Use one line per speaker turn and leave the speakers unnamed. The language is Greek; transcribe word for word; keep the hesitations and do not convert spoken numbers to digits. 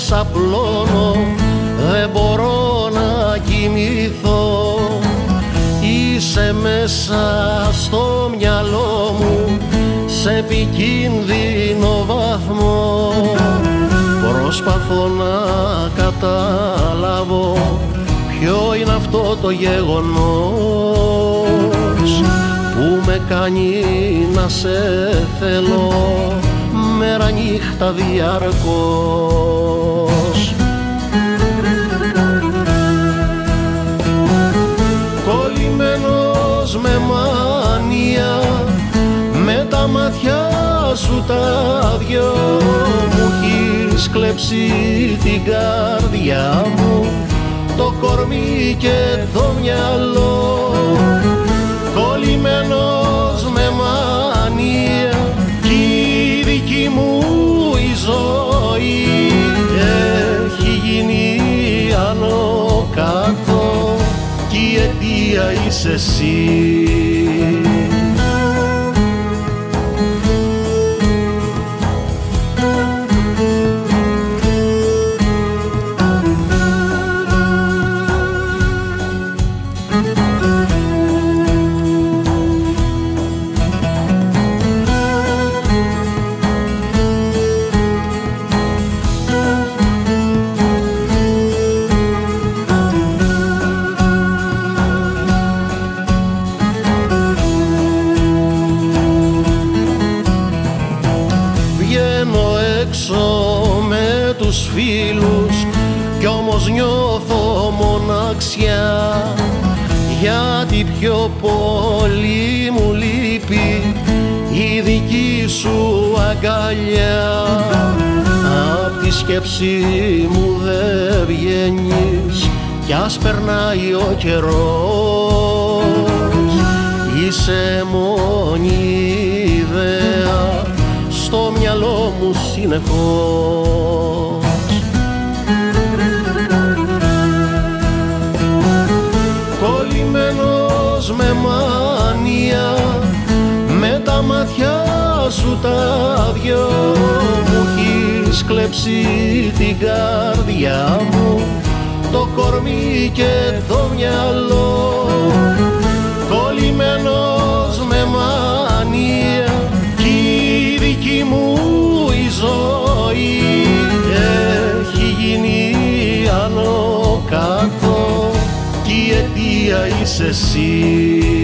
ξαπλώνω, δεν μπορώ να κοιμηθώ. Είσαι μέσα στο μυαλό μου, σε επικίνδυνο βαθμό. Προσπαθώ να καταλάβω ποιο είναι αυτό το γεγονός που με κάνει να σε θέλω μέρα νύχτα διαρκώς. Κολλημένος με μανία, με τα μάτια σου τα δυο μου έχεις κλέψει την καρδιά μου, το κορμί και το μυαλό. Κολλημένος με μανία κι η δική μου η ζωή έχει γίνει άνω κάτω κι η αιτία είσαι εσύ. Με τους φίλους κι όμως νιώθω μοναξιά, γιατί πιο πολύ μου λείπει η δική σου αγκαλιά. Απ' τη σκέψη μου δε βγαίνεις κι ας περνάει ο καιρός, είσαι μόνη ιδέα στο μυαλό μου συνεχώς. Κολλημένος με μανία, με τα μάτια σου τα δυο μου έχεις κλέψει την καρδιά μου, το κορμί και το μυαλό. Κολλημένος με μανία κι η δική μου η ζωή έχει γίνει άνω κάτω κι η αιτία είσαι εσύ.